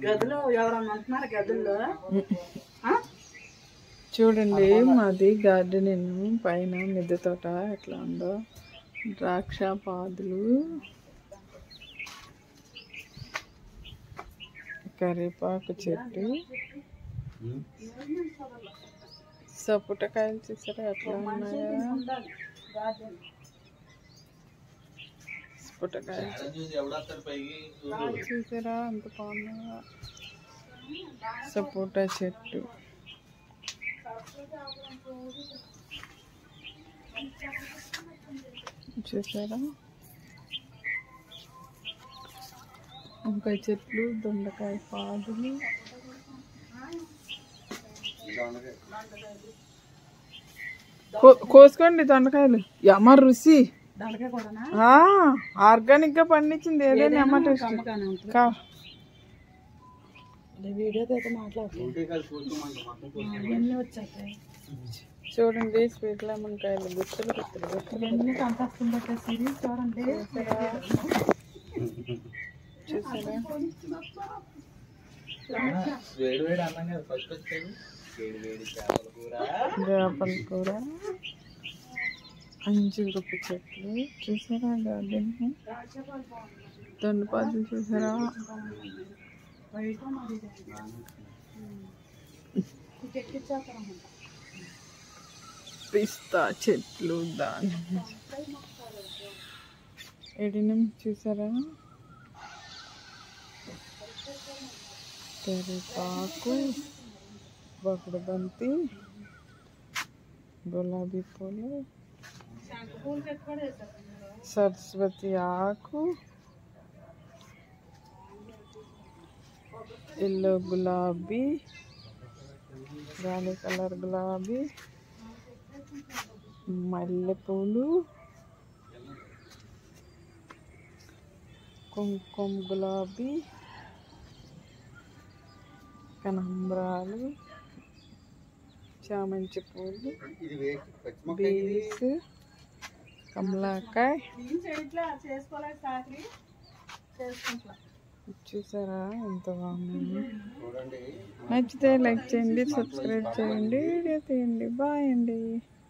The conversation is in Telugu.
గదులు ఎవరన్నా ఉంటున్నారు గదుల్లో. చూడండి మాది గార్డెన్ పైన మిద్దె తోట ఎట్లా ఉందో, ద్రాక్ష పాదులు, కరివేపాకు చెట్టు, సపోటకాయలు చూసారా ఎట్లా ఉన్నాయో, సపోటకాయలు చూసారా అంత బాగున్నాయో, సపోటా చెట్టు, చూసారా వంకాయ చెట్లు, దొండకాయ పాదులు, కోసుకోండి దొండకాయలు. యమ్మ రుచి, ఆర్గానిక్ గా పండించింది ఏదైనా అమ్మ టేస్ట్. వీడియోతో అయితే చూడండి స్వీట్ లెమన్ కాయలు, గుత్తులు గుత్తులు గుత్తులు ఎన్ని కంపస్తుంది పెట్టేసి చూడండి. చూసారా చేపల కూర, అంజూరపు చెట్లు చూసారా, గార్డెన్ దొండపాదులు చూసారా, పిస్తా చెట్లు, దాని ఎడినం చూసారా, కరివేపాకు, బొక్కడ బంతి, గులాబీ పూలు, సరస్వతి ఆకు, ఎల్లో గులాబీ, రాణి కలర్ గులాబీ, మల్లెపూలు, కుంకుమ గులాబీ, కనకాంబరాలు, చామంతి పూలు, బీన్స్, కమలాకాయ చూసారా ఎంత బాగుంది. నచ్చితే లైక్ చేయండి, సబ్స్క్రైబ్ చేయండి, వీడియో తీయండి. బాయ్ అండి.